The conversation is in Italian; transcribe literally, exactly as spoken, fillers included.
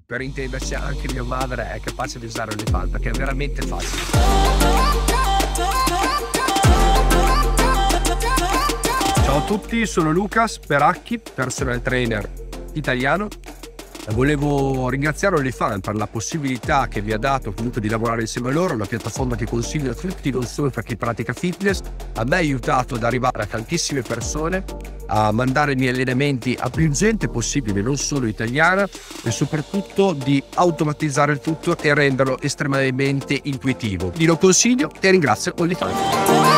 per intenderci anche mia madre è capace di usare OnlyFans perché è veramente facile. Ciao a tutti, sono Lucas Peracchi, personal trainer italiano. Volevo ringraziare OnlyFans per la possibilità che vi ha dato comunque di lavorare insieme a loro, una piattaforma che consiglio a tutti, non solo per chi pratica fitness. A me ha aiutato ad arrivare a tantissime persone, a mandare i miei allenamenti a più gente possibile, non solo italiana, e soprattutto di automatizzare il tutto e renderlo estremamente intuitivo. Vi lo consiglio e ringrazio OnlyFans.